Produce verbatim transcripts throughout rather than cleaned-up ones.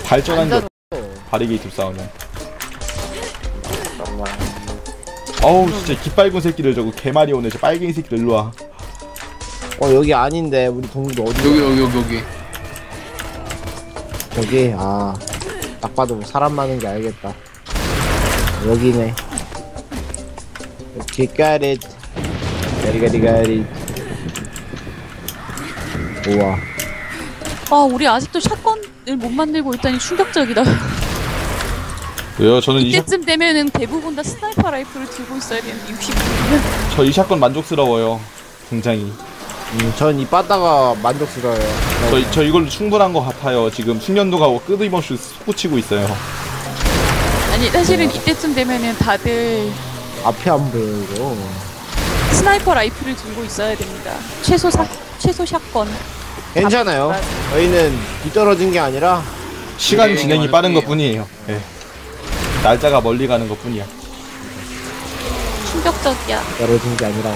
발전한 게 바리게이트 싸우면. 어우 진짜 깃발군 새끼들 저거 개말이 오네. 저 빨갱이 새끼들 일로와. 어 여기 아닌데 우리 동굴 어디? 여기 여기 여기 여기. 여기 아 딱 봐도 사람 많은 게 알겠다. 여기네. 오케이 got it. got it got it. 우와. 아 우리 아직도 샷건을 못 만들고 있다니 충격적이다. 왜요? 저는 이 이때쯤 되면은 대부분 다 스나이퍼 라이플을 들고 있어야 되는데 육십 분이면. 저 이 샷건 만족스러워요. 굉장히. 음, 전 이 빠따가 만족스러워요. 저, 저 이걸로 충분한 것 같아요. 지금 숙련도가 끄드임없이 솟구치고 있어요. 아니 사실은 이때쯤 되면은 다들 앞에 안 보여 이거. 스나이퍼 라이플을 들고 있어야 됩니다. 최소 사, 최소 샷건. 괜찮아요. 저희는 뒤떨어진 게 아니라 시간 진행이 빠른 것 뿐이에요. 예. 날짜가 멀리 가는 것 뿐이야. 충격적이야. 떨어진 게 아니라.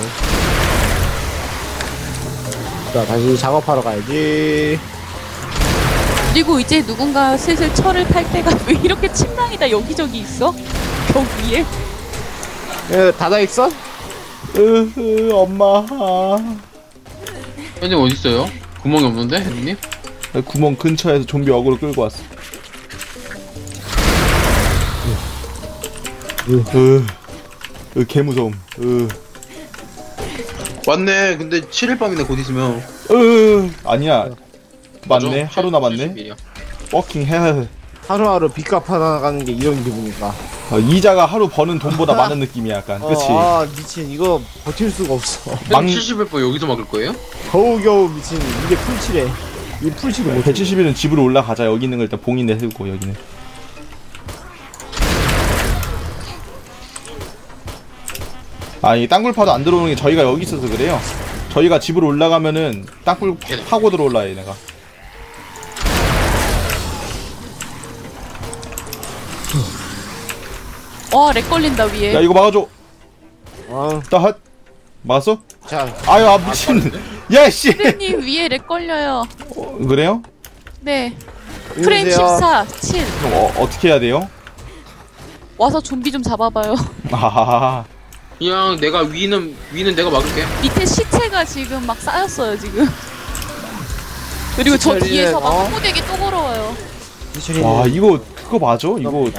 자 다시 작업하러 가야지. 그리고 이제 누군가 슬슬 철을 탈 때가 왜 이렇게 침낭이 다 여기저기 있어? 벽 위에? 에 닫아있어? 으흐 엄마. 현님 어디 있어요? 구멍이 없는데, 현님? 구멍 근처에서 좀비 어그로 끌고 왔어. 으, 으, 으, 개무서움. 으, 맞네. 근데 칠 일 밤이네 곧 있으면. 으, 아니야. 맞네. 맞아? 하루 남았네. 칠십 일이야. 워킹 해. 하루하루 빚 갚아 나가는 게 이런 기분이니까. 어, 이자가 하루 버는 돈보다 많은 느낌이야 약간. 그치? 어, 아 미친 이거 버틸 수가 없어. 망- 칠십 일 밤 여기서 막을 거예요? 겨우겨우 미친 이게 풀칠해. 이 풀칠을 못해. 백칠십 일은 집으로 올라가자. 여기 있는 거 일단 봉인 내세우고 여기는. 아니 땅굴 파도 안 들어오는 게 저희가 여기 있어서 그래요. 저희가 집으로 올라가면은 땅굴 파고 들어올라 얘네가. 와, 렉 걸린다 위에. 야 이거 막아줘. 어, 따핫. 막았어? 자 아유 아 미친. 야씨. 프레님 위에 렉 걸려요. 어, 그래요? 네. 프레임 이러세요. 십사, 칠. 그럼 어, 어떻게 해야 돼요? 와서 좀비 좀 잡아봐요. 아하하. 그냥 내가 위는 위는 내가 막을게. 밑에 시체가 지금 막 쌓였어요 지금. 그리고 저 시체를, 뒤에서 막 어? 호되게 또 걸어와요. 미칠이. 와 이거 그거 맞아? 이거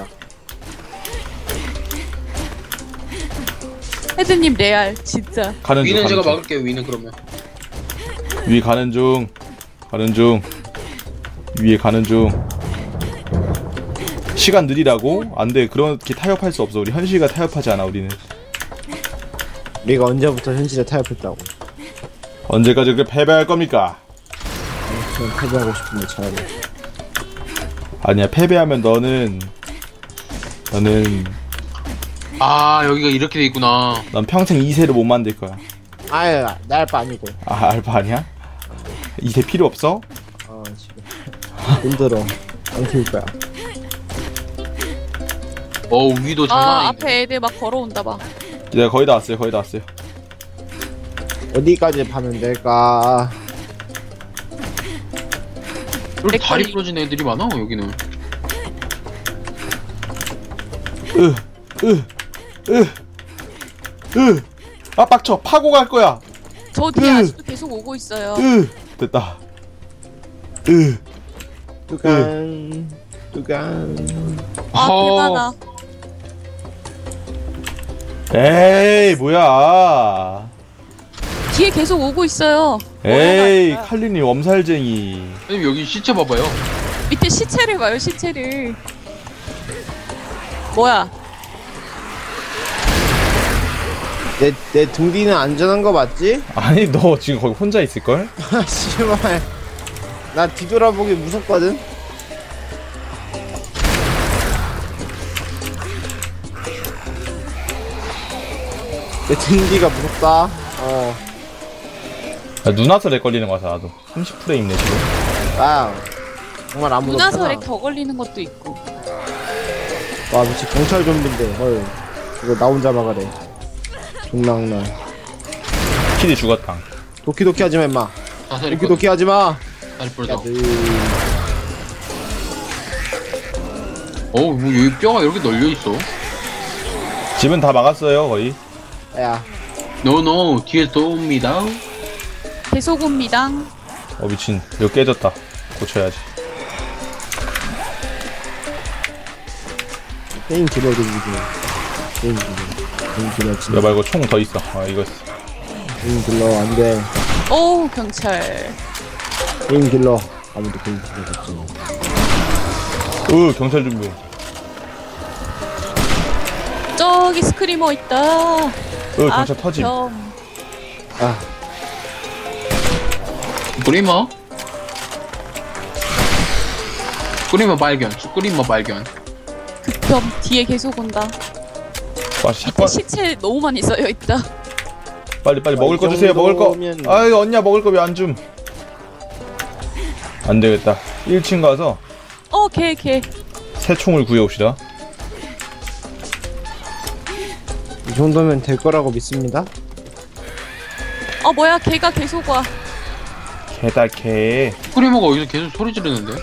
헤드님 레알 진짜. 가는 중. 위는 가는 제가 중. 막을게요. 위는 그러면. 위 가는 중. 가는 중. 위에 가는 중. 시간 느리라고? 안돼. 그렇게 타협할 수 없어. 우리 현실과 타협하지 않아 우리는. 우리가 언제부터 현실에 타협했다고. 언제까지 그 패배할 겁니까? 저는 패배하고 싶은데 차라리. 아니야 패배하면 너는 너는 아 여기가 이렇게 돼 있구나. 넌 평생 이 세를 못 만들 거야. 아유 나 알바 아니고. 아 알바 아니야? 이 세 필요 없어? 어 지금 힘들어. 안 키울 거야. 어 위도 장난 아 아닌데. 앞에 애들 막 걸어온다 봐. 내가 거의 다 왔어요. 거의 다 왔어요. 어디까지 파면 될까? 왜 이렇게 다리 렉걸리. 부러진 애들이 많아 여기는. 으, 으, 으, 으. 아 빡쳐. 파고 갈 거야. 저 뒤에 으. 아직도 계속 오고 있어요. 으. 됐다. 으. 뚜간 뚜간. 아 어. 대단하. 에이 뭐야. 뒤에 계속 오고 있어요. 에이 칼리님 엄살쟁이. 선생님 여기 시체 봐봐요. 밑에 시체를 봐요 시체를. 뭐야? 내 내 등 뒤는 안전한 거 맞지? 아니 너 지금 거기 혼자 있을걸? 아 씨발. 나 뒤돌아보기 무섭거든. 내 등 뒤가 무섭다. 어. 야, 눈와서 렉 걸리는 거야 나도. 삼십 프레임네 지금. 아 정말 아무도 문화서 없잖아. 렉 더 걸리는 것도 있고. 와 미치 경찰 좀비인데 헐 이거 나 혼자 막으래. 존랑나. 키리 죽었당. 도끼도끼 하지마 임마. 다살이 도끼도끼 하지마. 다리 부러져. 야들. 어우 뭐 여기 뼈가 이렇게 널려 있어. 집은 다 막았어요 거의. 야, 노노 뒤에 또 옵니다. 계속 옵니다. 어 미친 이거 깨졌다. 고쳐야지. 게임 길어도 이게. 게임 길어. 게임 길어, 이거 진짜. 말고 총 더 있어. 아 이거 있어. 게임 길러, 안 돼. 오 경찰. 게임 길러. 아무도 게임 길러 없지. 으 경찰 준비. 저기 스크리머 있다. 으 경찰 터짐. 극혐. 아, 스크리머? 스크리머 발견. 스크리머 발견. 극혐. 뒤에 계속 온다. 와 밑에 샷건. 시체 너무 많이 쌓여 있다. 빨리 빨리 아, 먹을 이 거 주세요. 먹을 거. 정도면- 아이 언니야 먹을 거 왜 안 줌? 안 되겠다. 일 층 가서 어, 개, 개. 새 총을 구해옵시다. 이 정도면 될 거라고 믿습니다. 어, 뭐야, 개가 계속 와. 개다 개. 스크리머가 어디서 계속 소리 지르는데?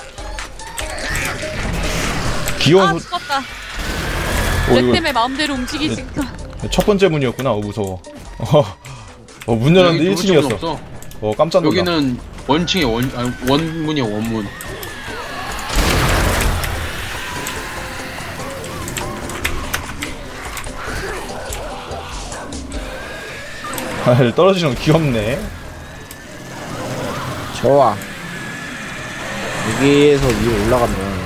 귀여운 아, 소... 죽었다. 어, 내 이거 때문에 마음대로 움직이지니까. 첫 번째 문이었구나. 어 무서워. 어, 어, 문 열었는데 여기 일 두 층이었어. 번째는 없어. 어 깜짝 놀라. 여기는 원층에 원 아니 원문이야 원문. 아, 떨어지는 거 귀엽네. 좋아. 여기에서 위로 올라가면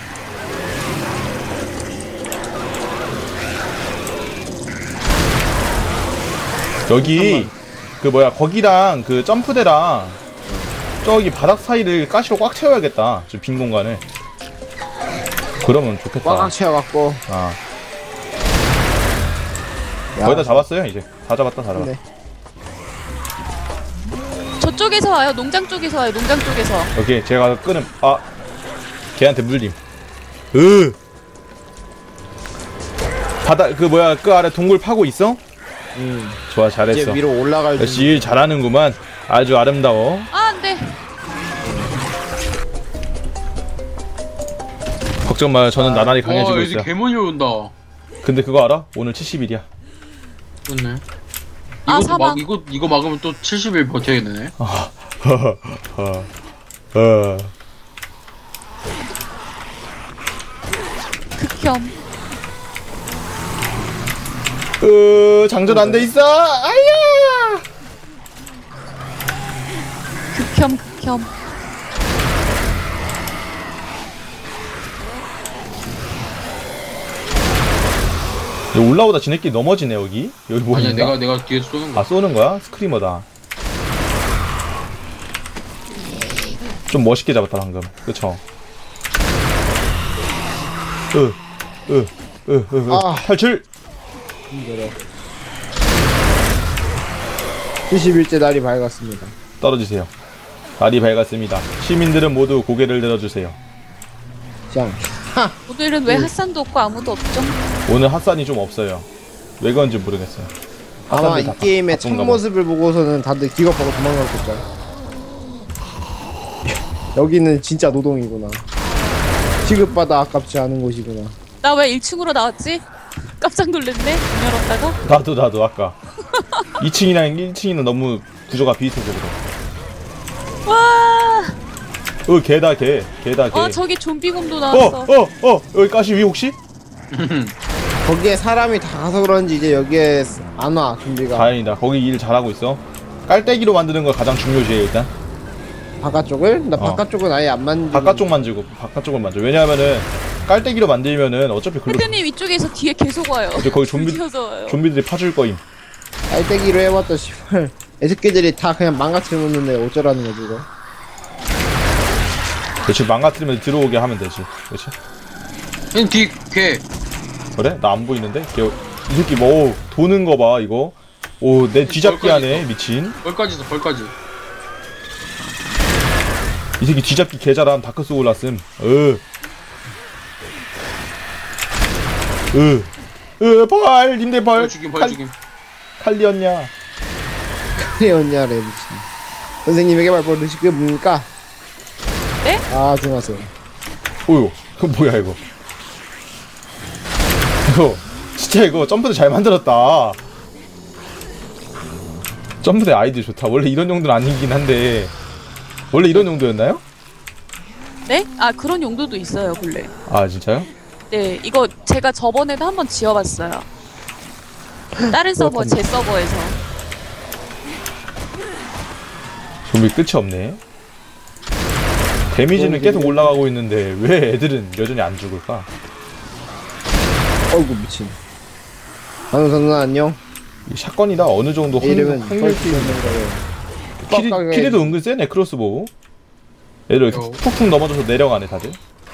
여기 그 뭐야 거기랑 그 점프대랑 저기 바닥 사이를 가시로 꽉 채워야겠다. 저 빈 공간을. 그러면 좋겠다. 꽉꽉 채워갖고. 아 야, 거의 다 잡았어요 이제. 다 잡았다 다 잡았다. 네. 저쪽에서 와요. 농장 쪽에서 와요. 농장 쪽에서. 오케이 제가 끄는 아 걔한테 물림. 으 바다 그 뭐야 그 아래 동굴 파고 있어? 음. 좋아 이제 잘했어. 위로 올라갈 역시 일 잘하는구만. 아주 아름다워. 아, 안 돼. 걱정 마요. 저는 나날이 와 강해지고 여기 있어요. 개머리 온다. 근데 그거 알아? 오늘 칠십 일이야. 그렇네. 아, 이것도 사막. 막 이거 이거 막으면 또 칠십 일 버텨야겠네. 어. 어. 극혐. 으, 장전 안 돼 있어. 아야. 극혐, 극혐. 여기 올라오다 지네끼리 넘어지네 여기. 여기 뭐 아니야 있나? 내가 내가 뒤에서 쏘는 거야. 아 쏘는 거야? 스크리머다. 좀 멋있게 잡았다 방금. 그쵸? 으, 으, 으, 으, 으. 아. 탈출. 힘들어. 칠십 일째 날이 밝았습니다. 떨어지세요. 날이 밝았습니다. 시민들은 모두 고개를 들어주세요. 짱. 오늘은 왜 핫산도 없고 아무도 없죠? 오늘 핫산이 좀 없어요. 왜 그런지 모르겠어요. 아마 핫산들 이 다 게임의 바쁜가 봐. 참모습을 보고서는 다들 기겁하고 도망갔겠죠. 여기는 진짜 노동이구나. 취급받아 아깝지 않은 곳이구나. 나 왜 일 층으로 나왔지? 깜짝 놀랐네. 문 열었다가. 나도 나도 아까 이 층이랑 일 층이는 너무 구조가 비슷해서 그래. 와. 어 개다 개 개다 개. 어, 저기 좀비곰도 어, 나왔어. 어, 어, 여기 가시 위 혹시? 거기에 사람이 다 가서 그런지 이제 여기에 안 와, 좀비가. 다행이다. 거기 일 잘하고 있어. 깔때기로 만드는 거 가장 중요시해 일단. 바깥쪽을? 나 어. 바깥쪽은 아예 안 만지고. 바깥쪽 만지고 바깥쪽을 만져. 왜냐하면은 깔때기로 만들면은 어차피 글로 대표님 이쪽에서 뒤에 계속 와요. 이제 거기 좀비 튀어서 와요. 좀비들이 파줄 거임. 깔때기로 해봤자 씨발 애새끼들이 다 그냥 망가뜨려 놓는데 어쩌라는 거지 이거. 그렇지 망가뜨리면 들어오게 하면 되지. 그렇지? 그냥 뒤 걔. 그래? 나 안 보이는데? 걔, 이 새끼 뭐 도는 거 봐 이거. 오 내 뒤잡기 하네 미친. 벌까지 있어 벌까지. 이 새끼 뒤잡기 개잘함. 다크소울랐음. 으. 으. 으, 벌! 님들 벌! 벌 죽임 벌 칼, 죽임. 칼리었냐? 그래였냐래 미친. 선생님에게 말벌을 시켜 뭡니까? 네? 아 조심하세요. 오유, 그거 뭐야, 이거? 이거 진짜 이거 점프대 잘 만들었다. 점프대 아이디어 좋다. 원래 이런 용도는 아니긴 한데 원래 이런 용도였나요? 네? 아 그런 용도도 있어요 본래. 아 진짜요? 네 이거 제가 저번에도 한번 지어봤어요. 다른 서버 제 서버에서. 좀비 끝이 없네. 데미지는 계속 올라가고 있는데 왜 애들은 여전히 안 죽을까? 어이구 미친. 방송선 안녕. 이 샷건이다. 어느 정도 내 이름은 확률 키리, 키리도 은근 세네. 크로스보우 애들 이렇게 어. 툭툭 넘어져서 내려가네 다들.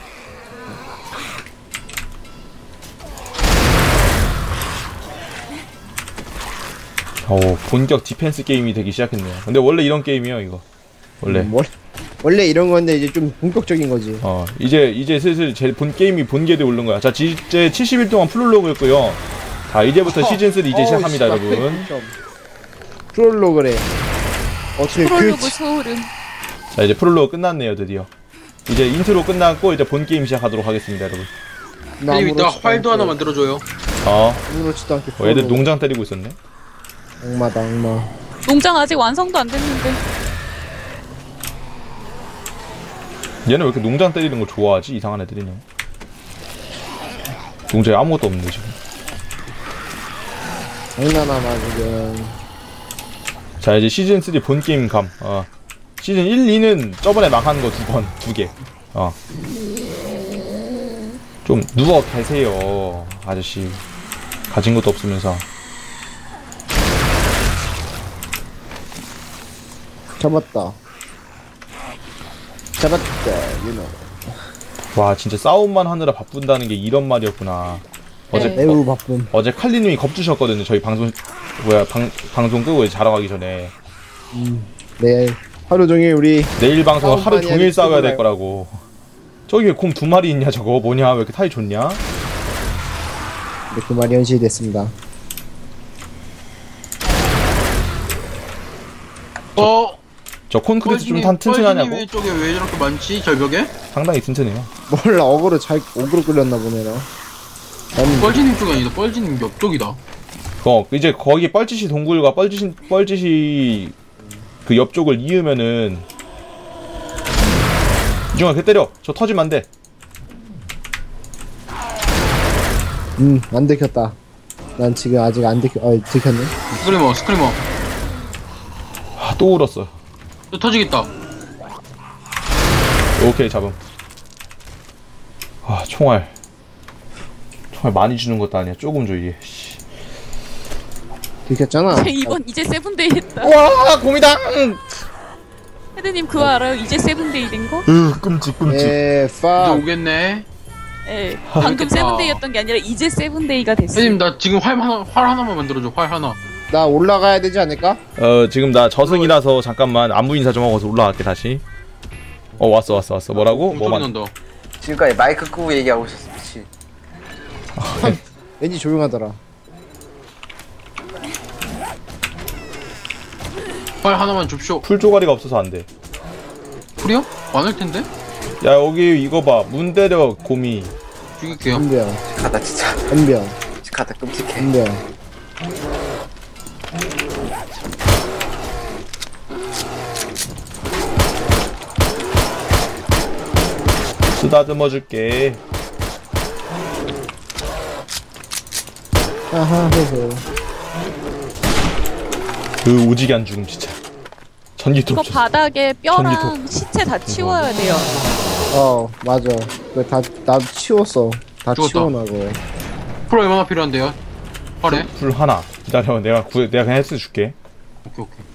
오, 본격 디펜스 게임이 되기 시작했네요. 근데 원래 이런 게임이에요 이거. 원래. 음, 원래 원래 이런 건데 이제 좀 본격적인 거지. 어 이제 이제 슬슬 제 본 게임이 본궤도에 오른 거야. 자 지- 이제 칠십 일 동안 프롤로그였고요. 자 이제부터 시즌 삼 이제 시작합니다 여러분. 프롤로그래. 어떻게 프롤로그 그 소울은. 자 이제 프롤로그 끝났네요 드디어. 이제 인트로 끝났고 이제 본 게임 시작하도록 하겠습니다 여러분. 형님 이따 활도 하나 만들어줘요. 어, 아무렇지도 않게. 어 애들 농장 때리고 있었네. 악마다 악마. 농장 아직 완성도 안 됐는데. 얘는 왜 이렇게 농장 때리는 거 좋아하지? 이상한 애들이네. 농장에 아무것도 없는데 지금. 장난하나 지금. 자 이제 시즌 삼 본 게임 감. 어. 시즌 일, 이는 저번에 망한 거 두 번, 두 개. 어. 좀 누워 계세요, 아저씨. 가진 것도 없으면서. 잡았다. 잡았다. 유노. 와 진짜 싸움만 하느라 바쁜다는 게 이런 말이었구나. 어제 네. 매우 바쁜. 어제 칼리님이 겁주셨거든요. 저희 방송 뭐야 방 방송 끄고 이제 자러 가기 전에. 음. 네. 하루 종일 우리 내일 방송 싸움 하루 많이 종일 하는 싸워야 될 친구가요. 거라고. 저기 왜 곰 두 마리 있냐 저거 뭐냐 왜 이렇게 타이 좋냐? 그 말이 현실이 됐습니다. 어? 저 콘크리트 좀 뻘진이- 탄 튼튼하냐고? 뻘진이 쪽에 왜 저렇게 많지? 절벽에? 상당히 튼튼해요. 몰라 어그로 잘 어그로 끌렸나 보네라. 난 뻘진님 쪽이 아니다. 뻘진님 옆쪽이다. 어 이제 거기 뻘짓이 동굴과 뻘짓이 뻘짓이 그 옆쪽을 이으면은 이중아 걔 때려. 저 터지면 안 돼. 음, 안 들켰다. 난 지금 아직 안 들켰, 어, 들켰네. 스크리머 스크리머. 아, 또 울었어. 또 터지겠다. 오케이 잡음. 아 총알. 총알 많이 주는 것도 아니야. 조금 줘 이게. 씨. 들켰잖아. 이번 이제 세븐데이 했다. 와 곰이다. 헤드님 그거 알아요? 이제 세븐데이 된 거? 으 끔찍 끔찍. 예, 이제 파. 오겠네. 네. 방금 재밌겠다. 세븐데이였던 게 아니라 이제 세븐데이가 됐어. 형님 나 지금 활 하나 활 하나만 만들어줘. 활 하나. 나 올라가야 되지 않을까? 어 지금 나 저승이라서 잠깐만 안부 인사 좀 하고서 올라갈게 다시. 어 왔어 왔어 왔어. 뭐라고? 소리 뭐만. 난다. 지금까지 마이크 끄고 얘기하고 있었어. 미친. 왠지 조용하더라. 활 하나만 줍쇼. 풀 조가리가 없어서 안 돼. 풀이요? 많을 텐데? 야 여기 이거 봐. 문 때려 곰이. 죽일게요. 은병, 가다 진짜. 은병, 가다 끔찍해. 은병. 쓰다듬어 줄게. 하하, 해서. 그 오지게 안 죽음 진짜. 전기톱 이거 줬어. 바닥에 뼈랑 전기톱. 시체 다 치워야 돼요. 어, 맞아. 그거 다, 나도 치웠어. 다 죽었다. 치워놔고. 풀 얼마나 필요한데요? 활에? 풀 하나. 기다려. 내가 구 내가 그냥 헬스 줄게. 오케이 오케이.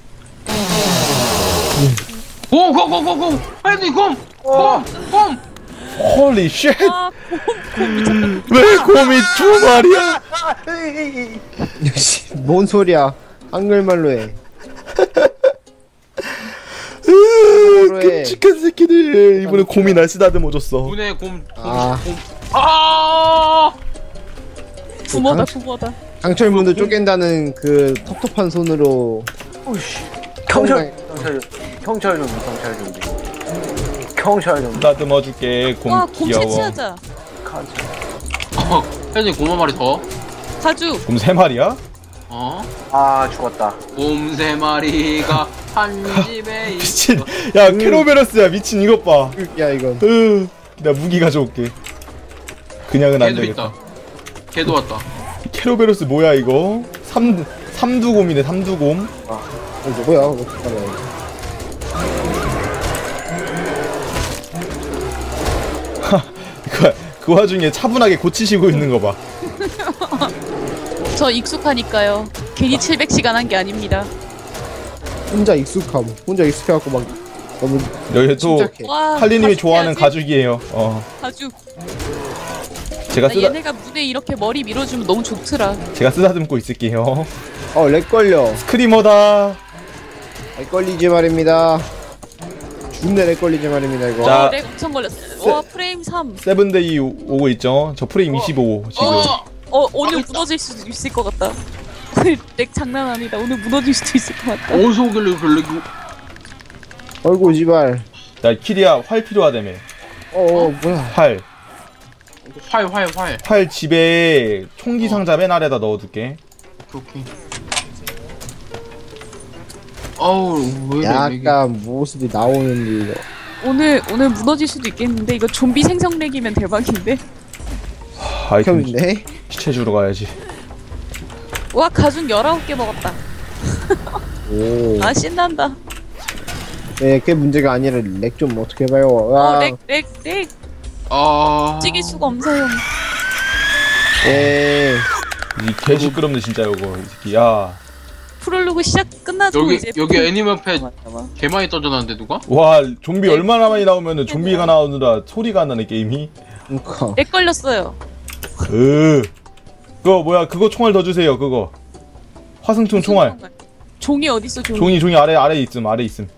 고고고고고! 아니 곰! 곰! 곰! 홀리 쉣. 아, 곰, 곰 미쳤다. 왜 곰이 두 마리야? 역시, 뭔 소리야. 한글말로 해. 으, 그래. 끔찍한 새끼들. 이번에 곰이 날 쓰다듬어 줬어. 문에 곰. 곰. 아. 곰. 아! 부모다, 부모다. 강철문을 쪼갠다는 그 텁텁한 손으로. 경찰, 경찰, 경찰 좀, 경찰 좀. 경찰 좀. 쓰다듬어 줄게. 곰 와, 곰 귀여워. 채취하자. 경찰. 어, 혜진이 곰 한 마리 더. 가주. 그럼 세 마리야? 어? 아 죽었다. 곰 세 마리가 한 집에 있어. 미친. 야 캐로베러스야 미친 이것 봐. 야 이건 으, 내가 무기 가져올게. 그냥은 안 걔도 되겠다. 있다. 걔도 왔다. 캐로베러스 뭐야 이거? 삼 삼두곰이네 삼두곰. 어, 누구야? 어, 잠깐만. 그, 그 와중에 차분하게 고치시고 있는 거 봐. 저 익숙하니까요. 괜히 칠백 시간 한 게 아닙니다. 혼자 익숙함. 혼자 익숙해갖고 막 너무 여기 또 침착해. 와. 칼리님이 가죽 좋아하는 해야지. 가죽이에요. 어, 가죽. 제가 나 쓰다 얘네가 무대 이렇게 머리 밀어주면 너무 좋더라. 제가 쓰다듬고 있을게요. 어, 렉 걸려. 스크리머다. 렉 걸리지 말입니다. 준내 렉 걸리지 말입니다 이거. 자. 어, 렉 엄청 걸렸어. 와 프레임 삼. 세븐데이 오- 오고 있죠. 저 프레임 이십오 지금. 어! 어 오늘 무너질 수도 있을 것 같다. 오늘 렉 장난 아니다. 오늘 무너질 수도 있을 것 같다. 어디서 오길래 별로 어이구 지발. 야 키리야 활 필요하다며. 어, 어 뭐야. 활. 활, 활, 활. 활 집에 총기 상자 맨 아래다 넣어둘게. 오케이. 어우, 왜 이래, 이게. 약간 모습이 나오는데 이거. 오늘 오늘 무너질 수도 있겠는데 이거 좀비 생성 렉이면 대박인데. 아이템 극혐인데? 시체 주러 가야지. 와 가죽 열아홉 개 먹었다. 오. 아 신난다. 네, 그게 문제가 아니라 렉 좀 어떻게 해봐요. 와. 어렉 렉 렉. 아. 찍일 수가 없어요. 예. 이 개 시끄럽네 진짜 요거. 이 새끼. 야. 프롤로그 시작 끝나도 여기, 이제 여기 애니멀 펫 맞나 개 많이 떠져나는데, 누가? 와 좀비 얼마나 많이 나오면은 좀비가 나오느라 소리가 안 나네 게임이. 그니까. 렉 걸렸어요. 으. 그거 뭐야 그거 총알 더 주세요 그거. 화승총 총알. 종이 어딨어 종이? 종이 종이 아래 아래 있음 아래 있음.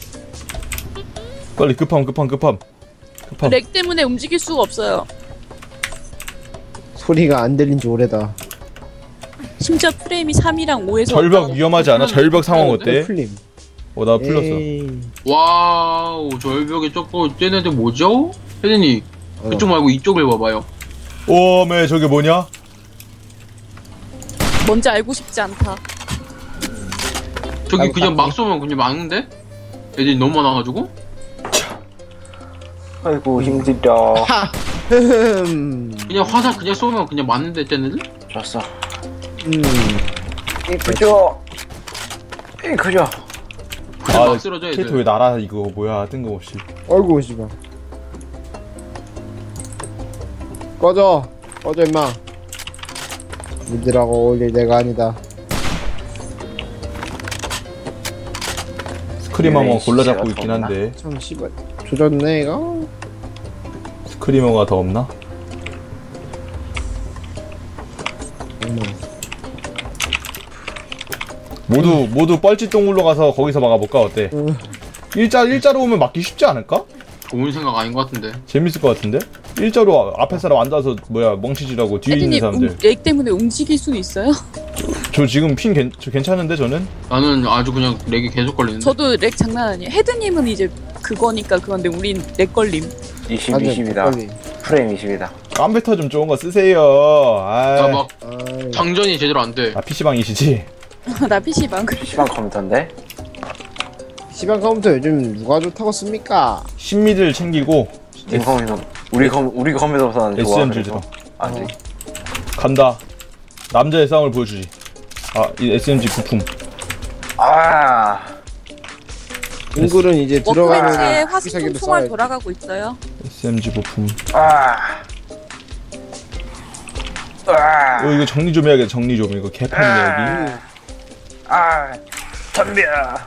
빨리 급함 급함 급함. 급함. 렉 때문에 움직일 수가 없어요. 소리가 안 들린 지 오래다. 심지어 프레임이 삼이랑 오에서 절벽 위험하지 않아? 절벽 상황 어때? 풀림. 어 나 풀렸어. 에이. 와우, 절벽에 쫓고 쟤네들 뭐죠? 혜진이, 어. 그쪽 말고 이쪽을 봐봐요. 오메 저게 뭐냐? 뭔지 알고 싶지 않다. 저기 아이고, 그냥 막 깜짝이야. 쏘면 그냥 막는데? 애들이 너무 많아가지고? 아이고 힘들다. 흠. 그냥 화살 그냥 쏘면 그냥 맞는데, 쟤네들? 졌어. 음. 이쁘죠? 이쁘죠? 그냥 아 막 쓰러져, 캐릭터 왜 애들. 날아 이거 뭐야 뜬금없이. 어이구 씨발. 꺼져. 꺼져 임마. 니들하고 어울릴 내가 아니다. 스크리머가 얘네 골라 잡고 시체가 있긴 더 없나? 한데 참 씨발. 조졌네 이거. 스크리머가 더 없나? 어머. 모두 모두 뻘짓동굴로 가서 거기서 막아볼까 어때? 음. 일자 일자로 오면 막기 쉽지 않을까? 좋은 생각 아닌 것 같은데. 재밌을 것 같은데? 일자로 앞에 사람 앉아서 뭐야 멍치질하고 뒤에 있는 혜진이 사람들. 움- 렉 때문에 움직일 수 있어요? 저 지금 핑 괜, 저 괜찮은데 저는? 나는 아주 그냥 렉이 계속 걸리는데. 저도 렉 장난 아니에요. 헤드님은 이제 그거니까 그건데 우린 렉 걸림. 이십, 맞아, 이십이다. 빨리. 프레임 이십이다. 깜베터 좀 좋은 거 쓰세요. 나 아, 막 아이. 장전이 제대로 안 돼. 아 피시방이시지? 나 피시방. 피시방 컴퓨터인데? 시방 컴퓨터 요즘 누가 좋다고 씁니까? 신미들 챙기고 님 컴퓨터 우리 컴 우리 컴퓨터보다는 좋아. 에스엠지 그래서. 들어. 아직. 간다. 남자의 싸움을 보여주지. 아, 이 에스엠지 부품. 아. 잉글은 이제 워크ben치에 들어가면 화수통 비싸게도 총알 싸요. 돌아가고 있어요. 에스엠지 부품. 아. 아. 어, 이거 정리 좀 해야겠다. 정리 좀. 이거 개판이네 여기. 아. 덤벼.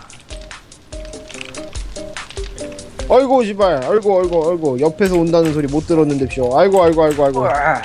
아이고 씨발. 아이고 아이고 아이고. 옆에서 온다는 소리 못 들었는데쇼. 아이고 아이고 아이고 아이고. 아.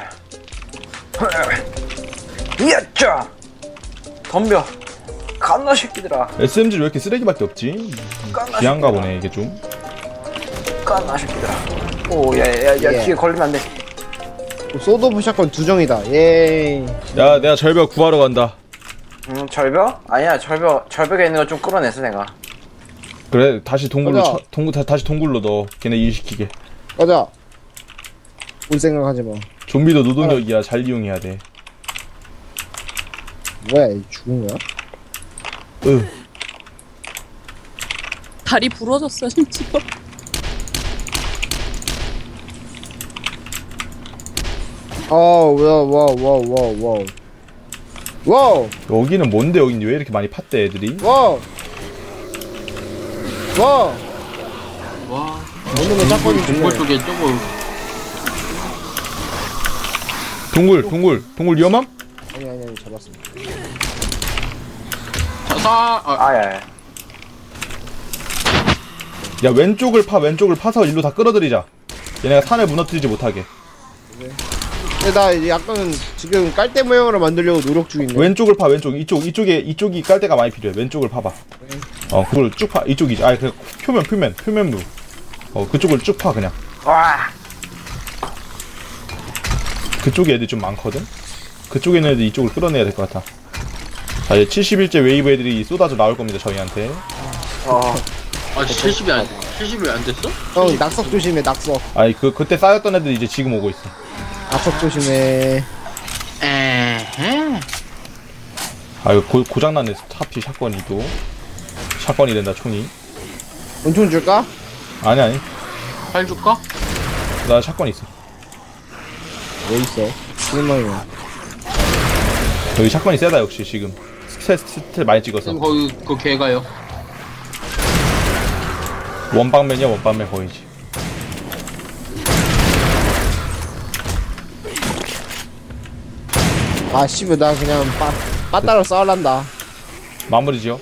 이었죠. 덤벼. 갓나 새끼들아. 에스엠지 왜 이렇게 쓰레기밖에 없지? 갓나 귀한가 새끼들아. 보네 이게 좀. 갓나 새끼들아. 오, 야, 야, 야, 예. 뒤에 걸리면 안 돼. 소드오프 샷건 두 정이다. 예. 야, 내가 절벽 구하러 간다. 음, 절벽? 아니야, 절벽, 절벽에 있는 거 좀 끌어냈어, 내가. 그래, 다시 동굴로 가자. 쳐, 동굴 다, 다시 동굴로 넣어. 걔네 일시키게. 가자. 올 생각하지 마. 좀비도 노동력이야. 잘 이용해야 돼. 뭐야, 이 죽은 거야? 으. 다리 부러졌어 심지어. 어, 와, 와, 와, 와, 와. 와우, 여기는 뭔데 여기 왜 이렇게 많이 팠대 애들이? 와우. 와, 와. 오늘은 짝꿍이 동굴 좋네. 쪽에 저거 동굴 동굴 동굴 위험함? 아니, 아니, 아니, 잡았어. 자사. 아, 아야. 야 왼쪽을 파 왼쪽을 파서 일로 다 끌어들이자. 얘네가 산을 무너뜨리지 못하게. 근데 나 이제 약간 지금 깔대 모양으로 만들려고 노력 중인데. 왼쪽을 파 왼쪽 이쪽 이쪽에 이쪽이 깔때가 많이 필요해. 왼쪽을 파봐. 어 그걸 쭉 파. 이쪽이지. 아니 그 표면 표면 표면부. 어 그쪽을 쭉 파 그냥. 와. 그쪽에 애들 좀 많거든. 그쪽에 있는 애들 이쪽을 끌어내야 될 것 같아. 자 이제 칠십 일째 웨이브 애들이 쏟아져 나올 겁니다 저희한테. 어. 아 칠십이 안 칠십이 안 됐어? 형, 낙석 조심해, 낙석. 아니 그 그때 쌓였던 애들 이제 지금 오고 있어. 낙석 조심해. 에헤. 아 이거 고, 고장났네. 하필 샷건이 또 샷건이 된다 총이. 원총 줄까? 아니 아니 팔 줄까? 나 샷건 있어. 왜 있어? 실망이야. 여기 샷건이 세다 역시 지금 스탯 스탯 많이 찍어서. 지금 거기 그 개가요. 원방맨이야 원방맨 거의지. 아, 씨발, 나 그냥 빠, 빠따로 싸울란다. 마무리 지어.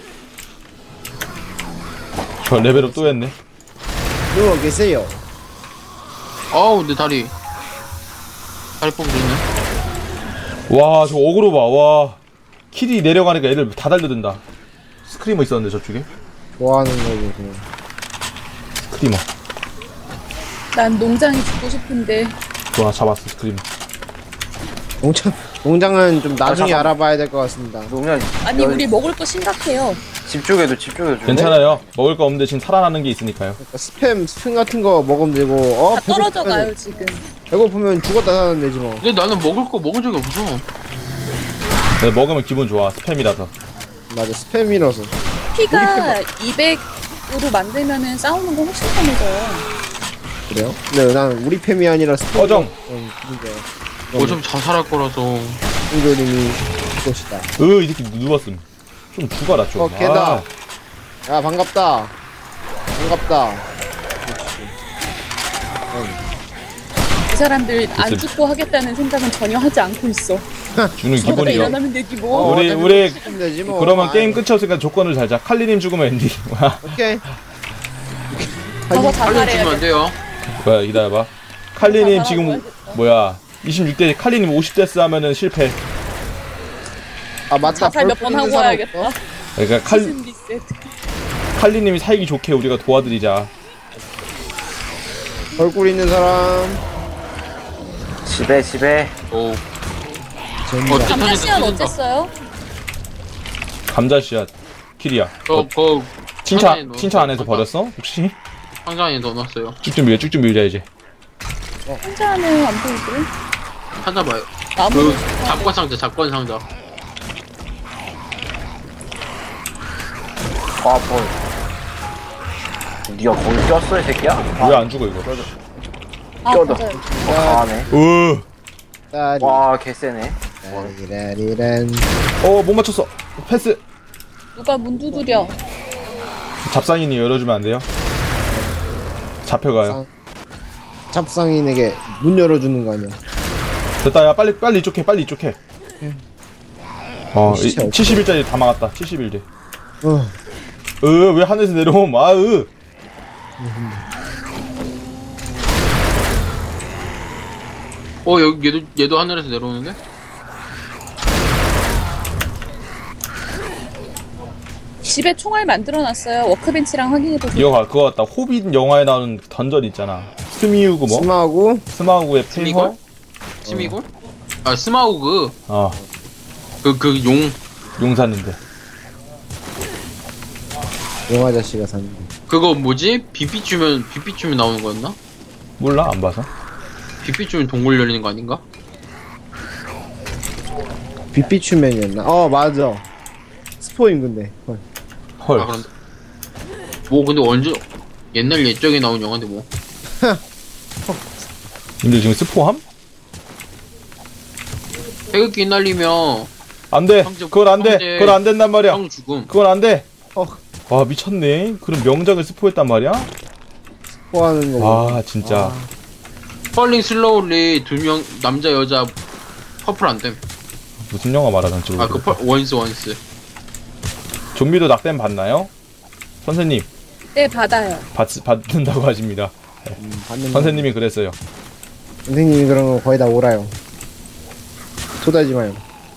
저 레벨업 또 했네. 누워 계세요. 어우 내 다리. 다리 뽑으셨네. 와 저 어그로 봐. 와 킬이 내려가니까 애들 다 달려든다. 스크리머 있었는데 저쪽에. 좋아하는 거고, 그냥. 스크리머. 난 농장이 죽고 싶은데. 좋아 잡았어 스크리머. 농장, 농장은 좀 나중에 아, 잠깐. 알아봐야 될 것 같습니다. 농장. 아니 우리 먹을 거 심각해요. 집 쪽에도 집 쪽에도 주네. 괜찮아요. 먹을 거 없는데 지금 살아나는 게 있으니까요. 그러니까 스팸, 스팸 같은 거 먹으면 되고, 어? 다 떨어져 배고프면- 가요 지금. 배고프면 죽었다 사는 되지 뭐. 근데 나는 먹을 거 먹은 적이 없어. 근데 먹으면 기분 좋아. 스팸이라서. 맞아, 스팸이라서. 피가 이백으로 만들면은 싸우는 거 훨씬 편해져요. 그래요? 근데 난 우리 팸이 아니라 스팸. 어정. 응, 그니까. 어차피 자살할 거라서. 형조님이 그것이다. 으 이 새끼 누웠음. 좀 죽어라 좀. 어, 걔다. 아, 야, 반갑다. 반갑다. 이 사람들 안 무슨- 죽고 하겠다는 생각은 전혀 하지 않고 있어. 죽는 죽었다 기본이요. 일어나면 되지 뭐. 우리- 어차피 우리- 죽으면 되지 뭐. 그러면 아, 게임 끝이 없으니까 조건을 달자. 칼리님 죽으면 엔딩. 오케이. 저거 빨리 주면 안 자살해야 돼요. 뭐야 기다려봐. 칼리님 아, 지금 뭐야, 뭐야 이십육 대 칼리님 오십 대스 하면은 실패. 아, 맞다. 자살 몇 번 벌 하고 뿌리는 사람 와야겠다. 없어? 그러니까 칼 시즌 리셋. 칼리님이 살기 좋게 우리가 도와드리자. 벌꿀 있는 사람. 집에 집에. 오. 재밌다. 어째- 감자씨앗 터진다. 어땠어요? 감자 씨앗 킬이야. 저그 친차 친차 안에서 버렸어? 혹시? 상자에 넣어놨어요. 쭉 좀 밀자. 쭉 좀 밀자 이제. 혼자는 안 보이고. 찾아봐요. 나무. 그 잡권 상자, 잡권 상자. 아 뭘. 니가 거기 꼈어 이 새끼야? 왜 안 죽어 이거? 아 껴도. 맞아요. 어 강하네. 으. 따리. 와 개쎄네. 라리라리란. 어 못 맞췄어. 패스. 누가 문 두드려? 잡상인이 열어주면 안 돼요? 잡혀가요. 잡상인에게 문 열어주는 거 아니야? 됐다 야 빨리 빨리 이쪽 해 빨리 이쪽 해. 어 진짜 이- 칠십 일짜리 다 막았다. 칠십 일 대. 어. 으왜 하늘에서 내려옴? 아으. 어 여기 얘도 얘도 하늘에서 내려오는데? 집에 총알 만들어놨어요. 워크벤치랑 확인해보세요. 이거 가 그거 같다. 호빗 영화에 나오는 던전 있잖아. 스미우그 뭐? 스마하고 스마우그의 스미골? 페이허? 스미골? 아 스마우그 어 그 그 용 용사인데. 영화 아저씨가 사는 거. 그거 뭐지? 빛 비추면 빛 비추면 나오는 거였나? 몰라 안 봐서. 빛빛 주면 동굴 열리는 거 아닌가? 빛비추면이었나? 어 맞아. 스포임 근데. 헐. 헐. 아, 그럼 뭐 근데 언제 옛날 옛적에 나온 영화인데 뭐 님들 지금 스포함? 태극기 날리면 안돼. 형제- 그건 안돼. 형제- 그건 안 된단 말이야. 형 죽음. 그건 안돼. 어 와 미쳤네. 그런 명작을 스포했단 말이야? 스포하는 거. 와 진짜. 펄링 슬로우리 두 명 남자 여자 커플 안 됨. 무슨 영화 말하는지 아 그 모르겠어. 원스 원스. 좀비도 낙뎀 받나요? 선생님 네, 받아요. 받, 받는다고 하십니다. 음, 받는 선생님이 그랬어요. 선생님이 그런 거 거의 다 오라요. 쏟아지 마요.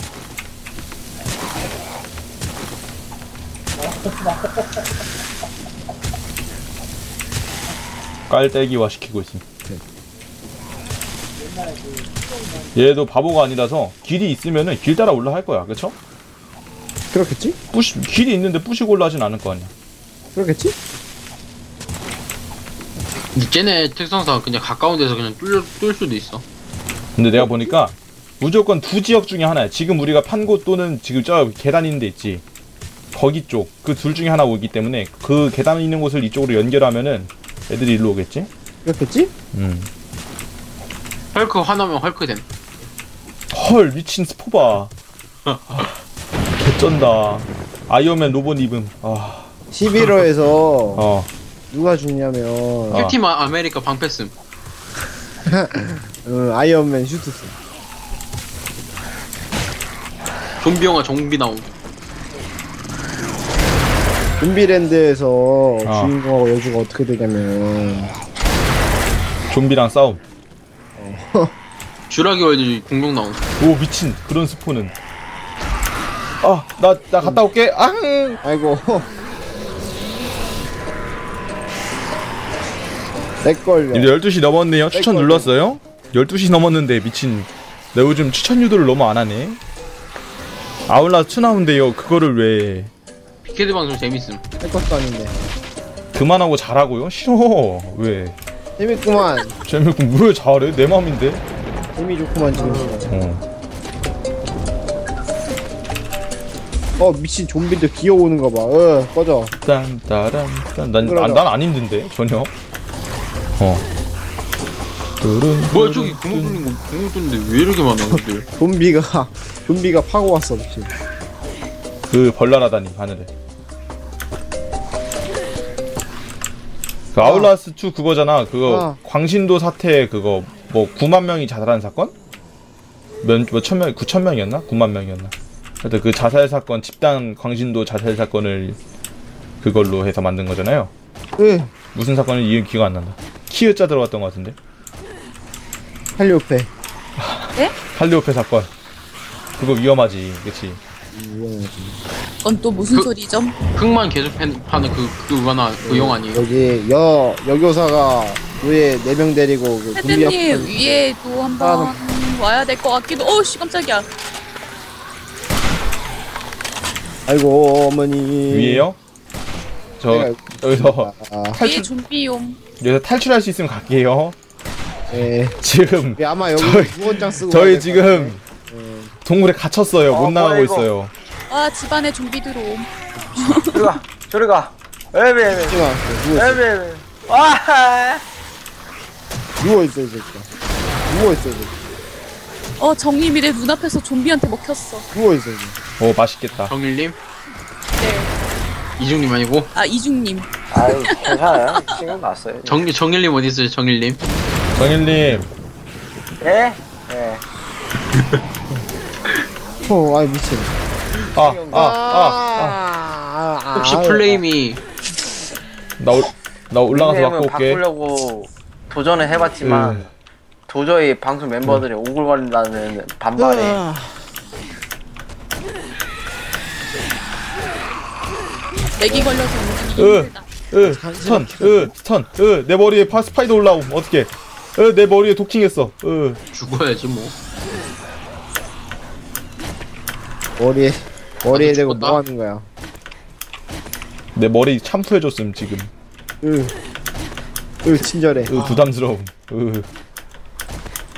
깔때기화 시키고 있습니다. 얘도 바보가 아니라서 길이 있으면은 길 따라 올라갈 거야. 그쵸? 그렇겠지? 부시, 길이 있는데 부시고 올라가진 않을 거 아니야. 그렇겠지? 쟤네 특성상 그냥 가까운 데서 그냥 뚫, 뚫을 수도 있어. 근데 내가 보니까 무조건 두 지역 중에 하나야. 지금 우리가 판 곳 또는 지금 저 계단 있는 데 있지. 거기 쪽. 그 둘 중에 하나 오기 때문에 그 계단 있는 곳을 이쪽으로 연결하면은 애들이 일로 오겠지? 그렇겠지? 음. 헐크 화나면 헐크 됨. 헐 미친 스포바. 아, 개쩐다. 아이언맨 로봇 입음. 아, 십일호에서 어. 누가 죽냐면 아. 캡틴 아, 아메리카 방패슴. 어, 아이언맨 슈트스. 좀비 영화 좀비 나옴. 좀비랜드에서 아. 주인공하고 여주가 어떻게 되냐면 좀비랑 싸움. 쥬라기 월드 공룡 나옴. 오 미친 그런 스포는. 아, 나, 나 갔다 올게. 앙! 아이고 내걸려. 이제 열두 시 넘었네요. 추천 아이고, 눌렀어요? 열두 시 넘었는데 미친. 나 요즘 추천 유도를 너무 안 하네. 아울라 투 나온대요. 그거를 왜 피케드 방송 재밌음. 할 것도 아닌데 그만하고 잘하고요? 싫어. 왜? 재밌구만. 재밌고 왜 잘해? 내 맘인데. 재미 좋구만 지금. 어. 어 미친 좀비들 기어오는 거 봐. 어 꺼져. 딴따란 딴. 난, 그러다. 난, 난 안 힘든데 전혀. 어. 뚜른, 뭐야 뚜른, 저기 구멍 뚜른. 뚫린 거 구멍 뚫는데 왜 이렇게 많아 근데. 좀비가 좀비가 파고 왔어 미친. 그 벌나라다니 하늘에. 그 아울라스 투 그거잖아. 그거 아. 광신도 사태 그거 뭐 구만 명이 자살한 사건? 몇 몇천 명, 구천 명이었나? 구만 명이었나? 하여튼 그 자살 사건 집단 광신도 자살 사건을 그걸로 해서 만든 거잖아요. 응. 무슨 사건인지 이름 기억 안 난다. 키읔자 들어갔던 것 같은데. 할리오페. 할리오페 사건. 그거 위험하지, 그치? 그건 또 무슨 그- 소리죠? 흙만 계속 팬- 파는 그 그거나 그 영 아니에요? 여기 여 여교사가 위에 네 명 데리고 그 좀비 헤드님 앞에 위에도 한번 와야 될 것 같기도. 어씨 깜짝이야. 아이고 어머니 위에요? 저 내가- 여기서 아, 위에 탈출 좀비용. 여기서 탈출할 수 있으면 갈게요. 예. 지금 예, 아마 여기 저희- 무원장 쓰고 저희 가야 될것 지금 동굴에 갇혔어요. 어, 못 나가고 뭐야, 이거. 있어요. 아 집안에 좀비 들어옴. 저리 가, 저리 가. 에베, 에베, 같아. 누워 있어. 에베, 에베. 와, 누워 있어 이제. 누워 있어 이제. 어 정님이 내 눈앞에서 좀비한테 먹혔어. 누워 있어 이제. 오 맛있겠다. 정일님? 네. 이중님 아니고? 아 이중님. 아유, 괜찮아요. 신경 났어요. 정 정일님 어디 있어요? 정일님? 정일님 예? 예. 어, 아이 미친. 아 아 아 아, 혹시 아, 플레임이 나 나 올라가서 닉네임을 갖고 올게. 바꾸려고 도전을 해봤지만 으. 도저히 방송 멤버들이 오글거린다는 반발에 아, 맥이 걸려서 움직이기 으. 힘들다. 으, 스턴, 으, 스턴, 으, 내 머리에 파, 스파이더 올라옴. 어떡해. 으, 내 머리에 도킹했어. 으, 죽어야지 뭐. 머리에 머리에 나도 대고 죽었다. 뭐 하는 거야? 내 머리 참투해줬음, 지금. 으, 으 친절해. 으, 부담스러움. 으,